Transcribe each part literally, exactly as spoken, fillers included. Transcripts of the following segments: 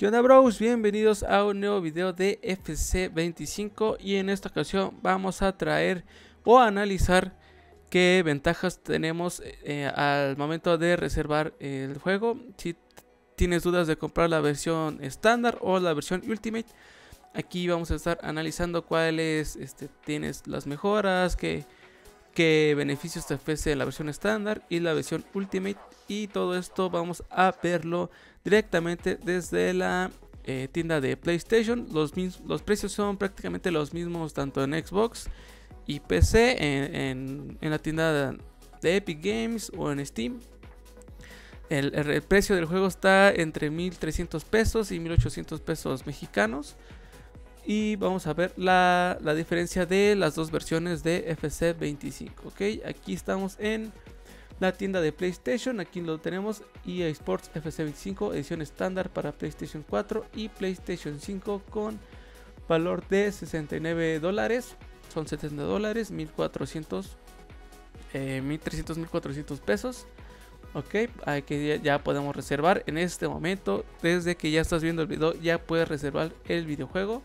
¿Qué onda, bros? Bienvenidos a un nuevo video de F C veinticinco y en esta ocasión vamos a traer o a analizar qué ventajas tenemos eh, al momento de reservar el juego. Si tienes dudas de comprar la versión estándar o la versión Ultimate, aquí vamos a estar analizando cuáles este, tienes las mejoras, qué, qué beneficios te ofrece la versión estándar y la versión Ultimate, y todo esto vamos a verlo directamente desde la eh, tienda de PlayStation. Los, los precios son prácticamente los mismos tanto en Xbox y P C, en, en, en la tienda de Epic Games o en Steam. El, el, el precio del juego está entre mil trescientos pesos y mil ochocientos pesos mexicanos. Y vamos a ver la, la diferencia de las dos versiones de F C veinticinco. ¿Okay? Aquí estamos en la tienda de PlayStation. Aquí lo tenemos: E A Sports F C veinticinco edición estándar para PlayStation cuatro y PlayStation cinco con valor de sesenta y nueve dólares. Son setenta dólares, mil cuatrocientos, eh, mil trescientos, mil cuatrocientos pesos. Ok, aquí ya, ya podemos reservar en este momento. Desde que ya estás viendo el video ya puedes reservar el videojuego.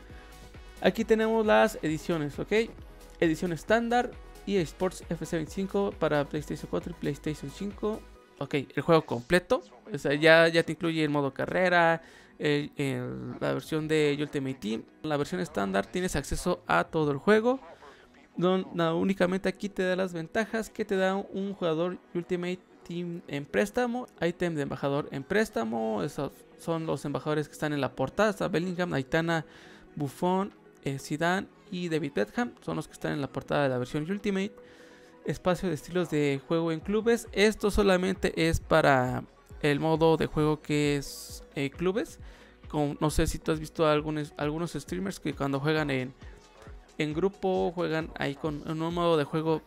Aquí tenemos las ediciones, ok. Edición estándar, E A Sports F C veinticinco para PlayStation cuatro y PlayStation cinco. Ok, el juego completo. O sea, ya, ya te incluye el modo carrera, el, el, la versión de Ultimate Team. La versión estándar tienes acceso a todo el juego. No, no, únicamente aquí te da las ventajas que te da un jugador Ultimate Team en préstamo, ítem de embajador en préstamo. Esos son los embajadores que están en la portada. Está Bellingham, Aitana, Buffon, eh, Zidane y David Beckham. Son los que están en la portada de la versión Ultimate. Espacio de estilos de juego en clubes. Esto solamente es para el modo de juego que es eh, clubes. Como, no sé si tú has visto a algunos, algunos streamers que cuando juegan en, en grupo juegan ahí con un modo de juego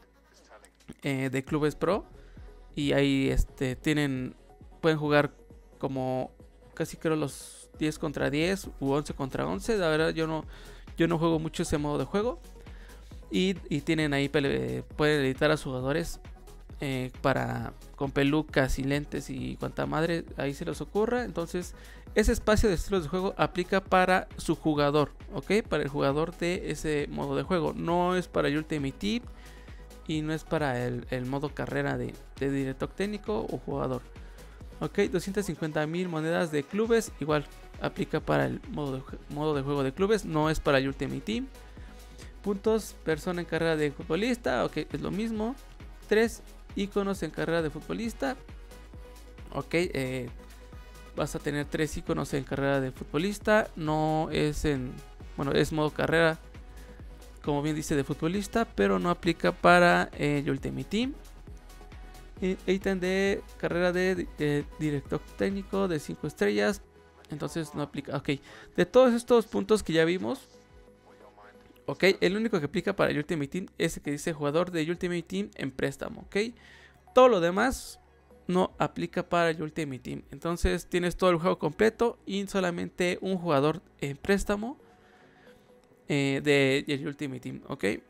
eh, de clubes pro. Y ahí este, tienen, pueden jugar como casi creo los diez contra diez u once contra once. La verdad yo no, yo no juego mucho ese modo de juego. Y, y tienen ahí, pueden editar a sus jugadores eh, para, con pelucas y lentes y cuanta madre ahí se les ocurra. Entonces ese espacio de estilos de juego aplica para su jugador, ¿ok? Para el jugador de ese modo de juego. No es para el Ultimate Team y no es para el, el modo carrera de, de director técnico o jugador. Ok, doscientas cincuenta mil monedas de clubes. Igual aplica para el modo de, modo de juego de clubes. No es para el Ultimate Team. Puntos, persona en carrera de futbolista. Ok, es lo mismo. Tres iconos en carrera de futbolista. Ok, eh, vas a tener tres iconos en carrera de futbolista. No es en... Bueno, es modo carrera, como bien dice, de futbolista, pero no aplica para el Ultimate Team. Ítem de carrera de, de director técnico de cinco estrellas. Entonces no aplica. Ok, de todos estos puntos que ya vimos, ok, el único que aplica para el Ultimate Team es el que dice jugador de Ultimate Team en préstamo. Ok, todo lo demás no aplica para el Ultimate Team. Entonces tienes todo el juego completo y solamente un jugador en préstamo eh, de el Ultimate Team. Ok, eh,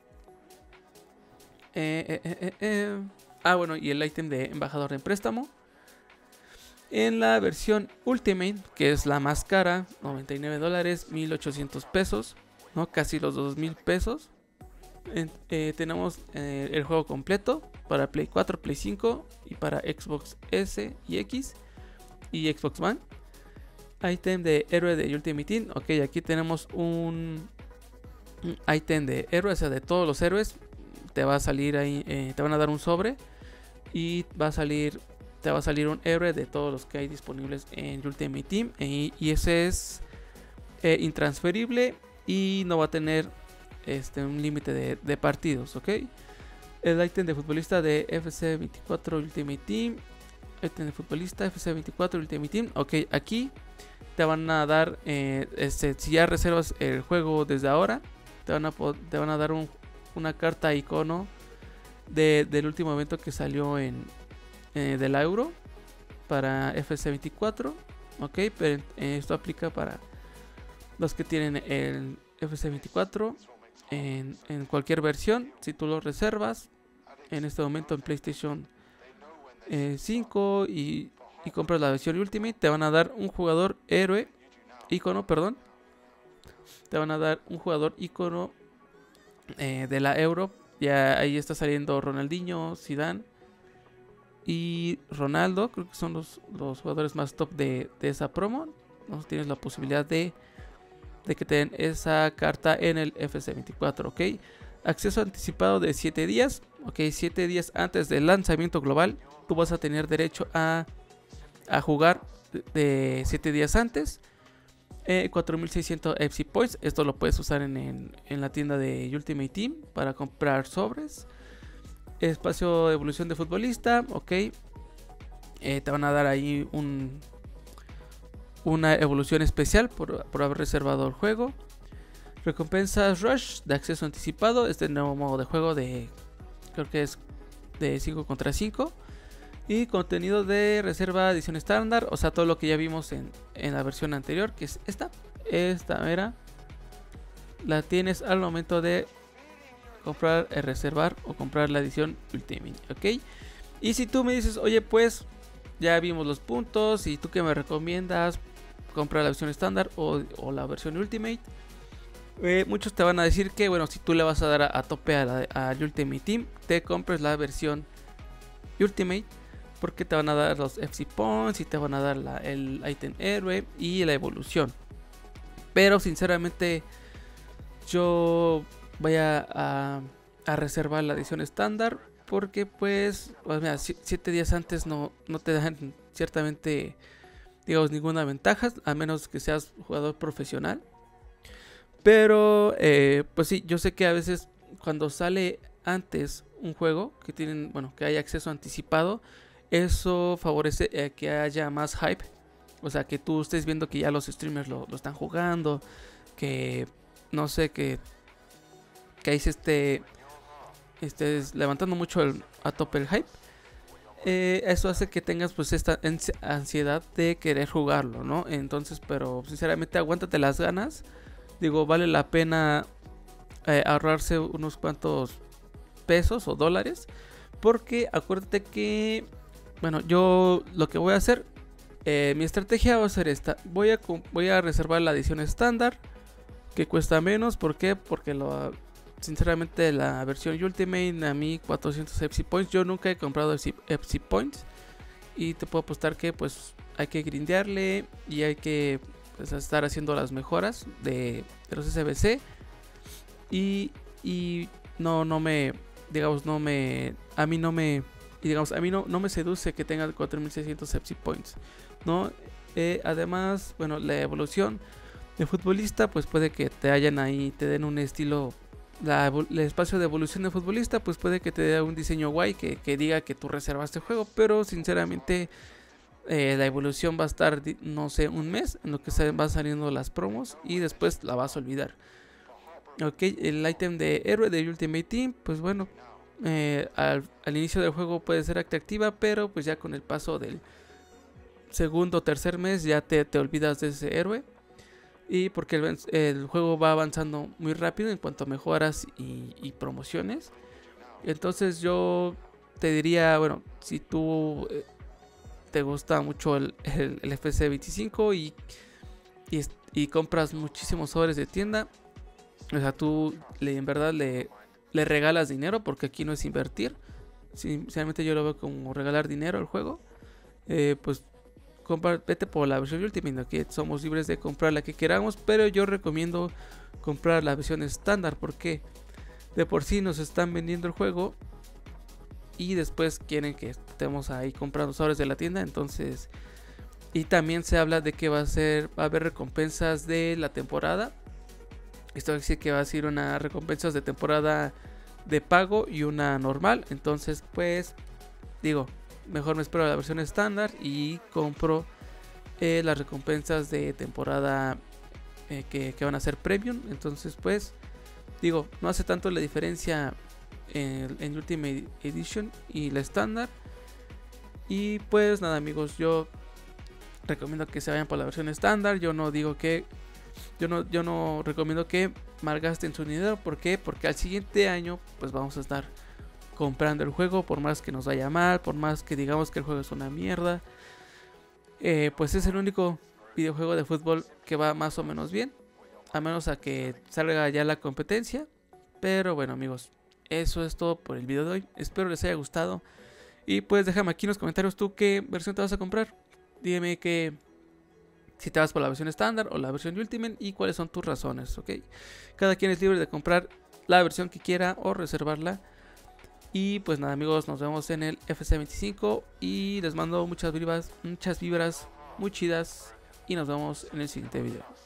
eh, eh, eh. Ah, bueno, y el ítem de embajador en préstamo. En la versión Ultimate, que es la más cara, noventa y nueve dólares, mil ochocientos pesos, ¿no? Casi los dos mil pesos. Eh, eh, tenemos eh, el juego completo para Play cuatro, Play cinco y para Xbox S y X y Xbox One. Ítem de héroe de Ultimate Team. Ok, aquí tenemos un, un ítem de héroe, o sea, de todos los héroes. Te va a salir ahí, eh, te van a dar un sobre y va a salir, te va a salir un héroe de todos los que hay disponibles en Ultimate Team, y, y ese es eh, intransferible y no va a tener este, un límite de, de partidos, ok. El ítem de futbolista de F C veinticuatro Ultimate Team, ítem de futbolista F C veinticuatro Ultimate Team, ok. Aquí te van a dar, eh, este, si ya reservas el juego desde ahora, te van a, te van a dar un, una carta icono De, del último evento que salió en eh, del Euro para F C veinticuatro, ok, pero eh, esto aplica para los que tienen el F C veinticuatro en, en cualquier versión. Si tú lo reservas en este momento en PlayStation eh, cinco y, y compras la versión Ultimate, te van a dar un jugador héroe icono, perdón. Te van a dar un jugador icono eh, de la Euro. Ya ahí está saliendo Ronaldinho, Zidane y Ronaldo. Creo que son los, los jugadores más top de, de esa promo. ¿No? Tienes la posibilidad de, de que te den esa carta en el F C veinticuatro, ¿ok? Acceso anticipado de siete días, ¿ok? siete días antes del lanzamiento global. Tú vas a tener derecho a, a jugar de siete días antes. Eh, cuatro mil seiscientos F C Points. Esto lo puedes usar en, en, en la tienda de Ultimate Team para comprar sobres. Espacio de evolución de futbolista, ok. Eh, te van a dar ahí un, una evolución especial por, por haber reservado el juego. Recompensas Rush de acceso anticipado. Este nuevo modo de juego de, creo que es de cinco contra cinco. Y contenido de reserva edición estándar. O sea, todo lo que ya vimos en, en la versión anterior, que es esta. Esta era. La tienes al momento de comprar, eh, reservar o comprar la edición Ultimate, ok. Y si tú me dices, oye, pues ya vimos los puntos y tú que me recomiendas comprar la versión estándar o, o la versión Ultimate, eh, muchos te van a decir que, bueno, si tú le vas a dar a, a tope a, la, a Ultimate Team, te compres la versión Ultimate, porque te van a dar los F C Points y te van a dar la, el ítem héroe y la evolución. Pero sinceramente yo voy a, a, a reservar la edición estándar, porque pues, pues mira, siete días antes no, no te dan ciertamente, digamos, ninguna ventaja, a menos que seas jugador profesional. Pero eh, pues sí, yo sé que a veces cuando sale antes un juego que tienen, bueno, que hay acceso anticipado, eso favorece eh, que haya más hype. O sea, que tú estés viendo que ya los streamers lo, lo están jugando, que no sé, que que ahí se esté, estés levantando mucho el, a tope el hype. Eh, eso hace que tengas pues esta ansiedad de querer jugarlo, ¿no? Entonces, pero sinceramente aguántate las ganas. Digo, vale la pena eh, ahorrarse unos cuantos pesos o dólares, porque acuérdate que, bueno, yo lo que voy a hacer, eh, mi estrategia va a ser esta. Voy a, voy a reservar la edición estándar, que cuesta menos. ¿Por qué? Porque lo... Sinceramente la versión Ultimate a mí cuatrocientos F C Points, yo nunca he comprado F C Points y te puedo apostar que pues hay que grindearle y hay que pues, estar haciendo las mejoras de, de los S B C y, y no no me digamos no me a mí no me y digamos a mí no, no me seduce que tenga cuatro mil seiscientos F C Points, ¿no? Eh, además, bueno, la evolución de futbolista pues puede que te hayan ahí, te den un estilo. La, el espacio de evolución de futbolista pues puede que te dé un diseño guay que, que diga que tú reservaste el juego, pero sinceramente eh, la evolución va a estar, no sé, un mes en lo que se van saliendo las promos y después la vas a olvidar. Ok, el ítem de héroe de Ultimate Team, pues bueno, eh, al, al inicio del juego puede ser atractiva, pero pues ya con el paso del segundo o tercer mes ya te, te olvidas de ese héroe. Y porque el, el juego va avanzando muy rápido en cuanto a mejoras y, y promociones. Entonces yo te diría, bueno, si tú eh, te gusta mucho el, el, el F C veinticinco y, y, y compras muchísimos sobres de tienda, o sea, tú le, en verdad le, le regalas dinero, porque aquí no es invertir. Sinceramente yo lo veo como regalar dinero al juego. Eh, pues Compra, vete por la versión Ultimate, aquí somos libres de comprar la que queramos, pero yo recomiendo comprar la versión estándar, porque de por sí nos están vendiendo el juego y después quieren que estemos ahí comprando sobres de la tienda. Entonces, y también se habla de que va a ser, va a haber recompensas de la temporada. Esto dice que va a ser una recompensas de temporada de pago y una normal. Entonces, pues digo, mejor me espero la versión estándar y compro eh, las recompensas de temporada eh, que, que van a ser premium. Entonces pues digo, no hace tanto la diferencia en, en Ultimate Edition y la estándar. Y pues nada, amigos, yo recomiendo que se vayan por la versión estándar. Yo no digo que yo no, yo no recomiendo que malgasten su dinero. ¿Por qué? Porque al siguiente año pues vamos a estar comprando el juego, por más que nos vaya mal, por más que digamos que el juego es una mierda, eh, pues es el único videojuego de fútbol que va más o menos bien, a menos a que salga ya la competencia. Pero bueno, amigos, eso es todo por el video de hoy. Espero les haya gustado. Y pues déjame aquí en los comentarios tú qué versión te vas a comprar. Dime que si te vas por la versión estándar o la versión Ultimate y cuáles son tus razones, ¿ok? Cada quien es libre de comprar la versión que quiera o reservarla. Y pues nada, amigos, nos vemos en el F C veinticinco y les mando muchas vibras, muchas vibras muy chidas y nos vemos en el siguiente video.